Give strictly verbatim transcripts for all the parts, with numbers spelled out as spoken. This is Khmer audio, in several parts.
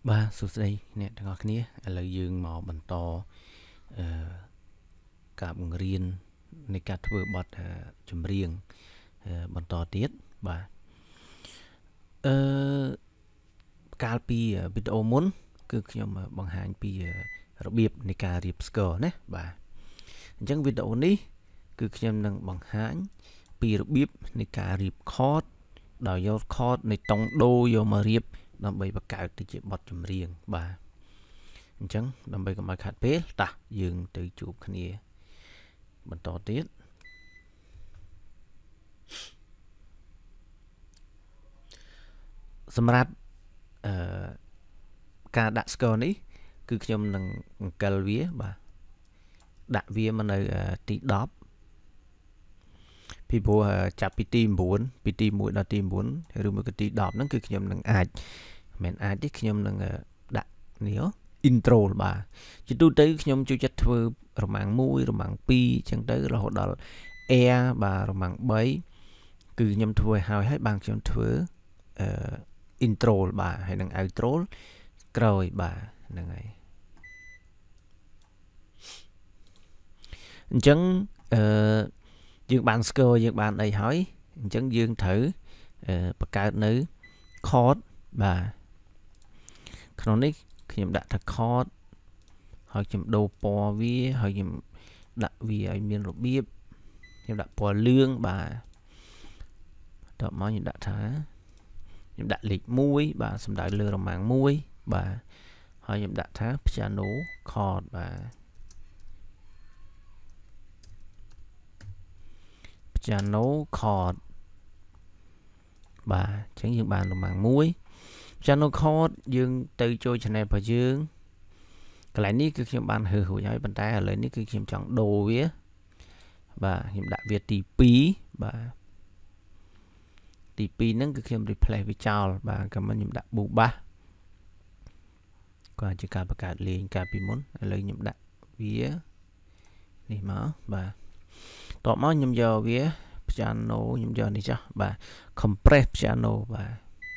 Ba số đây nè thằng ngọc kia là dương màu bẩn to cả bùng riêngในการធ្វើបទចម្រៀងបន្តទៀតបាទអឺកាលពីវីដេអូមុនគឺខ្ញុំបង្ហាញពីរបៀបនៃការរៀបស្គរណាបាទអញ្ចឹងវីដេអូនេះគឺខ្ញុំនឹងបង្ហាញពីរបៀបនៃការរៀប chord ដោយយក chord នៃតុងដូយកមករៀបដើម្បីបង្កើតទៅជាបទចម្រៀងបាទអញ្ចឹងដើម្បីកុំឲ្យខាត់ពេលតោះយើងទៅជួបគ្នាបន្តទៀតសម្រាប់អឺការដាក់ score នេះគឺខ្ញុំនឹងអង្គិលវាបាទដាក់វាមកនៅទីដប់ពីព្រោះចាប់ពីទីnineពីទីoneដល់ទីnineឬមួយក៏ទីដប់ហ្នឹងគឺខ្ញុំនឹងអាចមិនអាចទេខ្ញុំនឹងដាក់នេះ intro បាទជាទូទៅខ្ញុំចូលចិត្តធ្វើរមាំងoneរមាំងtwoអញ្ចឹងទៅរហូតដល់ air បាទរមាំងthreeគឺខ្ញុំធ្វើឲ្យហើយហើយបានខ្ញុំធ្វើអឺ intro បាទហើយនឹង outro ក្រោយបាទហ្នឹងហើយអញ្ចឹងអឺយើងបាន score យើងបានអីហើយអញ្ចឹងយើងត្រូវបង្កើតនៅ chord បាទក្នុងនេះខ្ញុំដាក់ថា chord ហើយខ្ញុំដូរពណ៌វាហើយខ្ញុំដាក់វាឲ្យមានរបៀបខ្ញុំដាក់ពណ៌លឿងបាទតោះមកខ្ញុំដាក់ថាខ្ញុំដាក់លេខoneបាទសំដៅលើរមាំងoneបាទហើយខ្ញុំដាក់ថា piano chord បាទ piano chord បាទអញ្ចឹងយើងបានរមាំងone piano chord យើងទៅចូល channel របស់យើងកន្លែងនេះគឺខ្ញុំបានហឺរួចហើយប៉ុន្តែឥឡូវនេះគឺខ្ញុំចង់ដូរវាបាទខ្ញុំដាក់វាទីtwoបាទទីtwoហ្នឹងគឺខ្ញុំ replace វាចោលបាទក៏មិនខ្ញុំដាក់ buba ក៏ជាការបង្កើតលេងកាលពីមុនឥឡូវខ្ញុំដាក់វានេះមកបាទតបមកខ្ញុំយកវា piano ខ្ញុំយកនេះចុះបាទ compress piano បាទ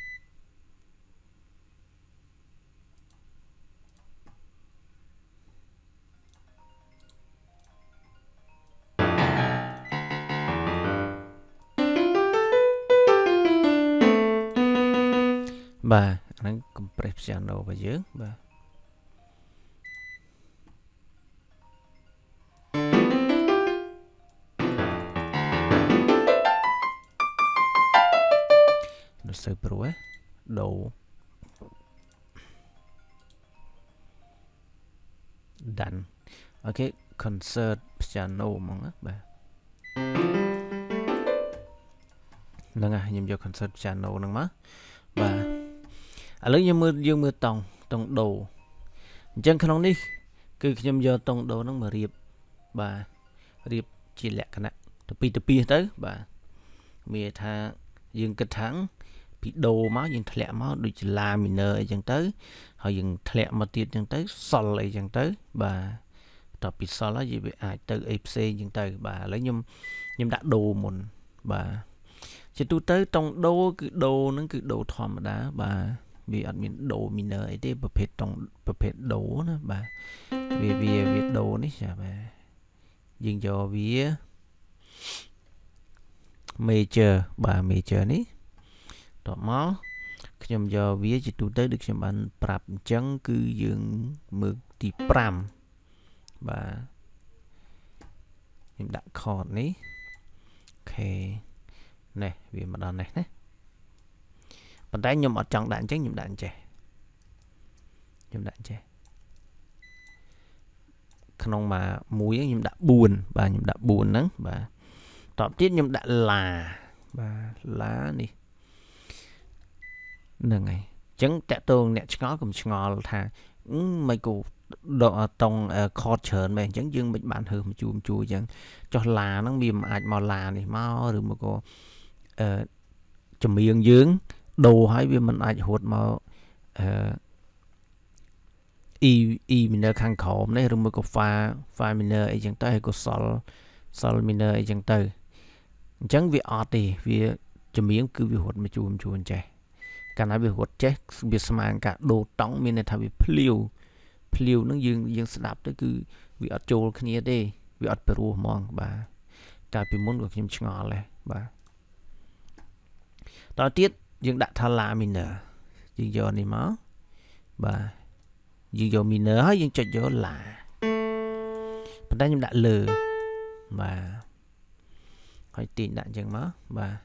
បាទហ្នឹង compress piano របស់យើងបាទនៅសើព្រោះដូដាន់អូខេ concert piano ហ្មងបាទហ្នឹងហើយខ្ញុំយក concert piano ហ្នឹងមកបាទឥឡូវយើងមើលយើងមើលតង់តង់ដូអញ្ចឹងក្នុងនេះគឺខ្ញុំយកតង់ដូហ្នឹងមករៀបបាទរៀបជាលក្ខណៈទៅពីទៅពីទៅបាទមានថាយើងគិតថាពីដូមកយើងធ្លាក់មកដូចជា La minor អីចឹងទៅហើយយើងធ្លាក់មកទៀតចឹងទៅ Sol អីចឹងទៅបាទតពី Sol ហើយយើងវាអាចទៅអីផ្សេងចឹងទៅបាទឥឡូវខ្ញុំខ្ញុំដាក់ដូមុនបាទជាទូទៅតង់ដូគឺដូហ្នឹងគឺដូធម្មតាបាទវាអត់មានដូ minor អីទេប្រភេទតង់ប្រភេទដូណាបាទវាវាវាដូនេះចាបាទយើងយកវា major បាទ major នេះតមកខ្ញុំយកវាជាទូទៅដូចខ្ញុំបានប្រាប់អញ្ចឹងគឺយើងមើលទីfiveបាទខ្ញុំដាក់ chord នេះអូខេនេះវាមកដល់នេះណាប៉ុន្តែខ្ញុំអត់ចង់ដាក់អញ្ចឹងខ្ញុំដាក់អញ្ចេះខ្ញុំដាក់អញ្ចេះក្នុងមកមួយខ្ញុំដាក់fourបាទខ្ញុំដាក់fourហ្នឹងបាទតបទៀតខ្ញុំដាក់ La បាទ La នេះហ្នឹងហើយអញ្ចឹងតាក់ទងអ្នកឆ្ងល់កុំឆ្ងល់ថាមិនគូដកតង់ chord ច្រើនមែនអញ្ចឹងយើងមិនបានហឺមកជួមជួអញ្ចឹងចុះ La ហ្នឹងវាមិនអាចមក La នេះមកឬមកក៏អឺចម្រៀងយើងដូរហើយវាមិនអាចរត់មកអឺ E E minor ខាងក្រោមនេះឬមួយក៏ Fa Fa minor អីចឹងទៅហើយក៏ Sol Sol minor អីចឹងទៅអញ្ចឹងវាអត់ទេវាចម្រៀងគឺវារត់មកជួមជួអញ្ចេះ cả nói về quật chết việc mang cả đồ tống miền này thay vì pliu pliu nó dương dương đạp tới cứ vì ở chỗ cái này đây vì ở Peru mong bà cả bị muốn được nhầm ngỏ lại bà đó tiết dương đã thà là mình nè dương giờ này máu bà dương giờ mình nè dương cho giờ là phần đây nhưng đã lừa mà hỏi tiền đạn chẳng máu bà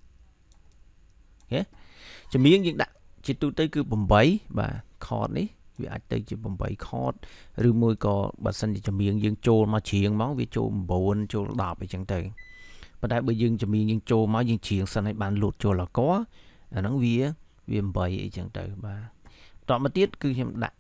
okay. Cho miếng dương đã chỉ tôi tới cứ bầm bấy bà khó đấy vì ai tới chỉ bầm bấy khó rồi môi có bà sân thì cho miếng dương trôi mà chuyện món vì trôi bồn trôi đỏไป chẳng tới và đại bây dương cho miếng dương trôi mà dương chuyện sân này bạn lụt trôi là có à nó vì vì bấy chẳng tới bà tọa mà tiết cứ em đã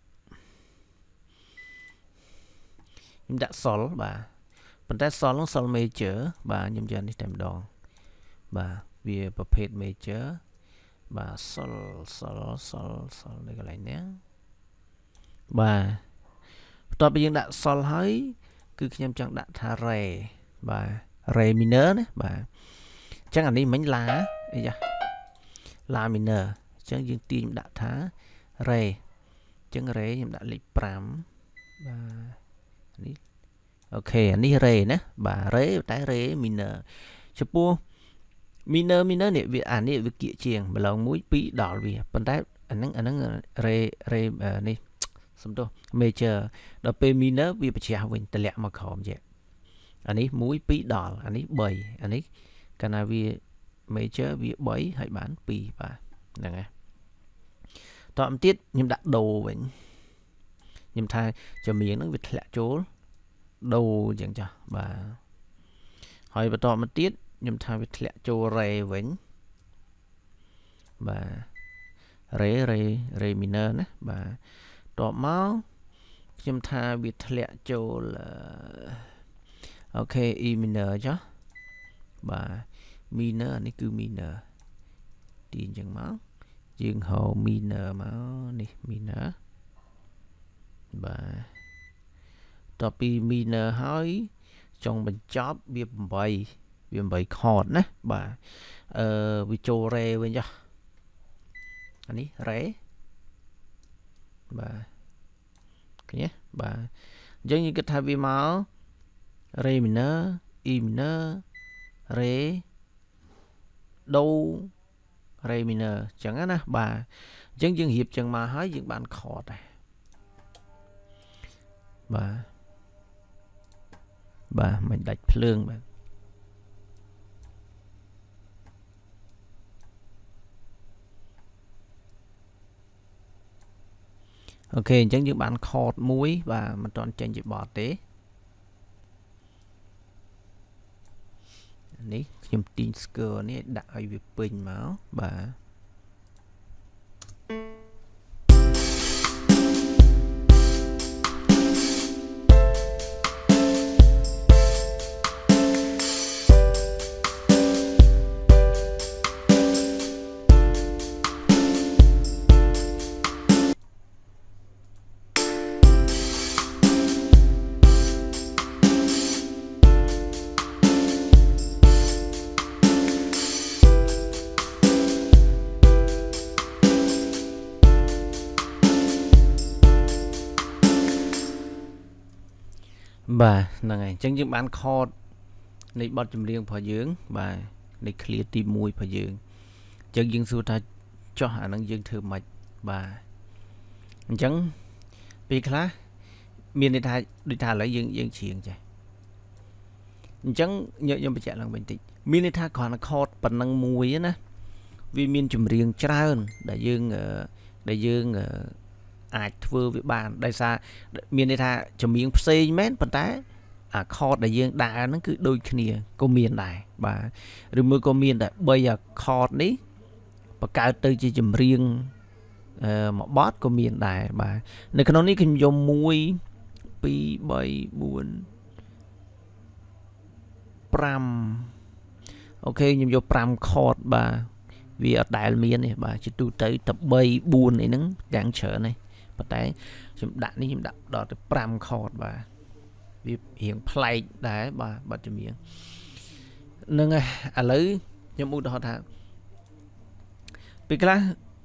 em đã sol bà phần tay sol nó sol major bà nhầm chân đi tìm đòn bà vìประเภท major bà sol sol sol sol đây cái này nhé bà tọa bây giờ đã sol hơi cứ nhầm chân đã thà re bà re minor đấy bà chắc là đi mấy lá ấy da la minor chắc dương tiên đã thà re chân re em đã lịch pram bà ok anh đi re nè bà re tái re minor chụp bu minor minor này việc anh này việc kia chieng mà lòng mũi bị đỏ vì phần tay anh nắng anh nắng re re này xong đâu major đó p minor vì bị chèo mình tệ lẹ mà khom vậy anh ấy mũi bị đỏ anh ấy bầy anh ấy cái nào vì major vì bấy hay bán pi và này tọm tiết nhưng đã đầu vậy nhưng thay cho miếng nó việc lẹ chỗ đầu chẳng cho bà hỏi bà tọm tiết nhưng thay việc lẹ chỗ rề vậy bà rề rề rề minor nè bà tọm máu nhưng thay việc lẹ chỗ là ok e minor chứ bà minor này cứ minor tiền chẳng máu dương hồ minor máu này minor bà topi minor hỏi trong mình chóp việc bày việc bày khọt nè bà ờ bị trô rê bên cho anh ấy ré bà cái nhé bà giống như cái thay vì máu rê minor e minor ré đâu re minor chẳng á bà dân dân hiệp chẳng mà hỏi những bạn khó này bà bà mình đặt lương mà ok chẳng những bạn khó muối và mình toàn tranh dịch bọt tế nàyខ្ញុំទីងស្គរនេះដាក់ឲ្យវាពេញមកបាទ bà này chẳng những bán kho này bật chùm riêng phải dưỡng bà này clear tim mùi phải dưỡng chẳng những số ta cho hạ năng dương thử mạch bà chẳng vì khá miền đi thay đi thay lấy dương dương chuyện chạy chẳng nhớ nhớ bị chạy lần bình tĩnh miền đi thay còn là kho phần năng mùi á nè vì miền chùm riêng trơn đại dương đại dương ai thưa với bạn đại xa miền đây tha cho miếng xây mét phần té à kho đại dương đá nó cứ đôi kia có miền này bà rồi mới có miền tại bây giờ kho đấy và cả từ chỉ chùm riêng một bót có miền này bà nơi nó ní kinh dùng muối pi bảy buồn pram ok nhưng vô pram kho bà vì ở đại miền này bà chỉ tu tới tập bay buồn này nó đang chờ này và đấy chúng đặt đi chúng đặt đó từ pram kho bà vì hiện play đấy bà bà cho miếng nâng à lấy nhưng mua đó thà vì cái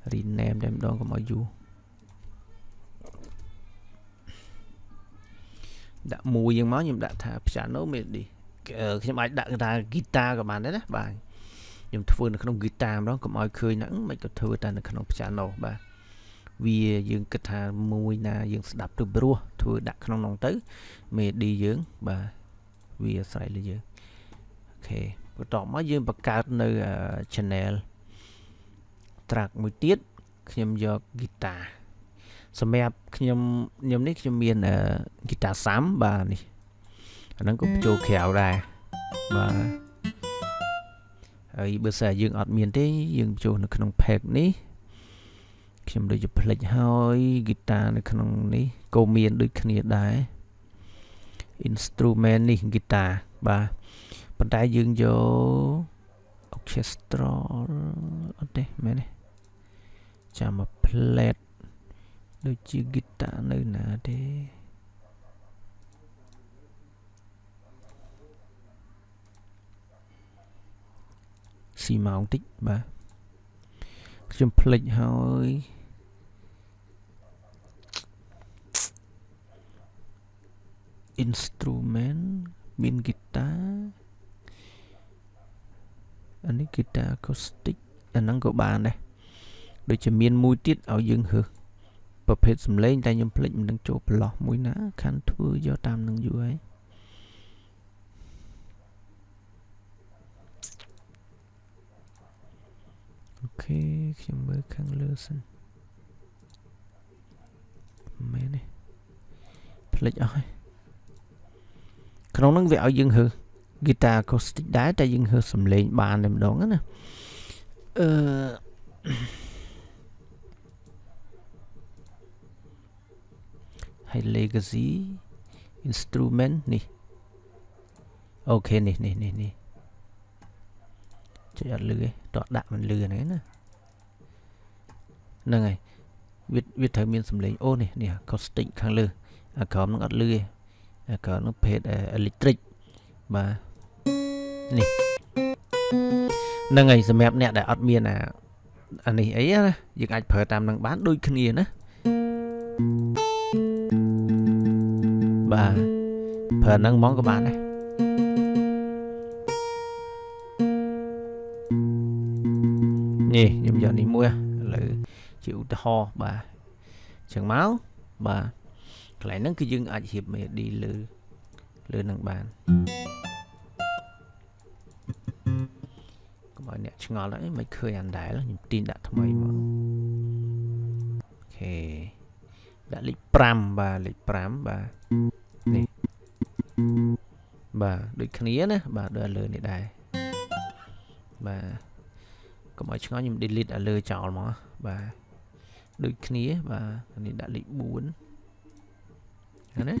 rename តែម្ដងកុំឲ្យយូរដាក់មួយយ៉ាងមកខ្ញុំដាក់ថា piano melody ខ្ញុំអាចដាក់ថា guitar ក៏បានដែរណាបាទខ្ញុំធ្វើនៅក្នុង guitar ម្ដងកុំឲ្យឃើញហ្នឹងមិនក៏ធ្វើតែនៅក្នុង piano បាទវាយើងគិតថាមួយណាយើងស្ដាប់ទៅព្រោះធ្វើដាក់ក្នុងនោះទៅ melody យើងបាទវាអាស្រ័យលើយើងអូខេបន្ទាប់មកយើងបង្កើតនៅ channel track មួយទៀតខ្ញុំយក guitar សម្រាប់ខ្ញុំខ្ញុំនេះខ្ញុំមាន guitar sam បាទនេះអាហ្នឹងក៏បញ្ចូលក្រៅដែរបាទហើយបើសិនយើងអត់មានទេយើងបញ្ចូលនៅក្នុង page នេះខ្ញុំដូចជាផ្លេចហើយ guitar នៅក្នុងនេះក៏មានដូចគ្នាដែរ instrument នេះ guitar បាទប៉ុន្តែយើងយក orchestral អត់ទេមែនទេចាំមក plate ដូចជា guitar នៅណាទេស៊ីម៉ោងតិចបាទខ្ញុំផ្លេចហើយ instrument មាន guitar អានេះ guitar acoustic អាហ្នឹងក៏បានដែរដូចជាមានមួយទៀតឲ្យយើងហឺប្រភេទសំឡេងតែខ្ញុំភ្លេចមិនដឹងចូលប្រឡោះមួយណាខាន់ធ្វើយកតាមនឹងយូរហើយអូខេខ្ញុំមើលខាងលើសិនមែនទេភ្លេចអស់ហើយក្នុងហ្នឹងវាឲ្យយើងហឺ guitar acoustic ដែរតែយើងហឺសំឡេងបានតែម្ដងណាអឺហើយ legacy instrument នេះអូខេនេះនេះនេះនេះចុចអត់លឺទេតោះដាក់មិនលឺហ្នឹងណាហ្នឹងហើយវាវាត្រូវមានសំឡេងអូនេះនេះ acoustic ខាងលើអាក្រោមហ្នឹងអត់លឺទេអាក្រោមហ្នឹង page electric បាទនេះហ្នឹងហើយសម្រាប់អ្នកដែលអត់មានអាអានេះអីណាយើងអាចប្រើតាមនឹងបានដូចគ្នាណាបាទប្រើហ្នឹងហ្មងក៏បានដែរនេះខ្ញុំយកនេះមួយឥឡូវជាឧទាហរណ៍បាទអញ្ចឹងមកបាទកន្លែងហ្នឹងគឺយើងអាចរៀប melody លើលើនឹងបានកុំឲ្យអ្នកឆ្ងល់អីមិនឃើញអានដែលខ្ញុំទាញដាក់ថ្មីមកអូខេដាក់លេខ5បាទលេខ5បាទនេះបាទដូចគ្នាណាបាទដូចលើនេះដែរបាទកុំឲ្យឆ្ងល់ខ្ញុំ delete ឲ្យលើចោលមកបាទដូចគ្នាបាទនេះដាក់លេខ4ណា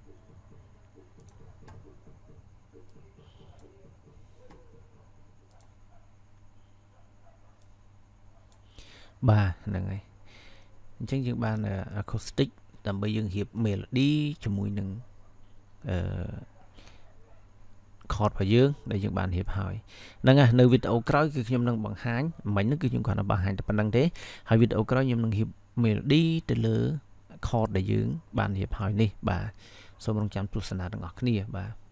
បាទហ្នឹងហើយអញ្ចឹងយើងបាន acoustic ដើម្បីយើងរៀប melody ជាមួយនឹងអឺ chord របស់យើងដែលយើងបានរៀបហើយហ្នឹងហើយនៅវីដេអូក្រោយគឺខ្ញុំនឹងបង្ហាញមិញហ្នឹងគឺខ្ញុំគ្រាន់តែបង្ហាញតែប៉ុណ្្នឹងទេហើយវីដេអូក្រោយខ្ញុំនឹងរៀប melody ទៅលើ chord ដែលយើងបានរៀបហើយនេះបាទសូមរងចាំទស្សនាទាំងអស់គ្នាបាទ